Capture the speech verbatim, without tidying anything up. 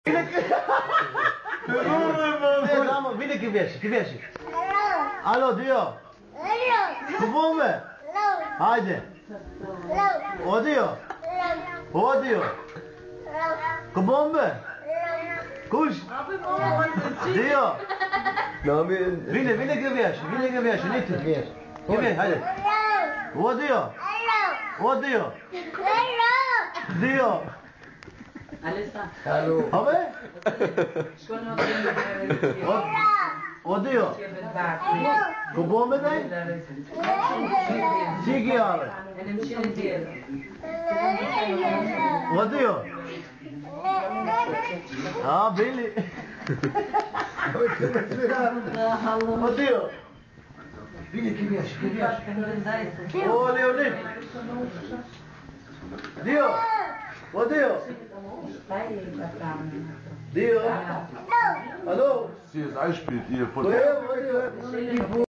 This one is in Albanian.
Vamos, vine que viesse, que viesse. Alô, Dio. Como é? Haydi. O Dio. O Dio. Como é? Kuş. Dio. Vine, vine que viesse, vine que viesse, nicht que viesse. Que viesse, haydi. O Dio. O Dio. Dio. Hallo. Habe? O Dio. Como me dai? Sigi abi. O Dio. Ah, Billy. O Dio. Billy que viesse, que viesse. O Leonid. Dio. O Dio. Dio. Hallo. Sie ist Eisspiel, ihr von Dio.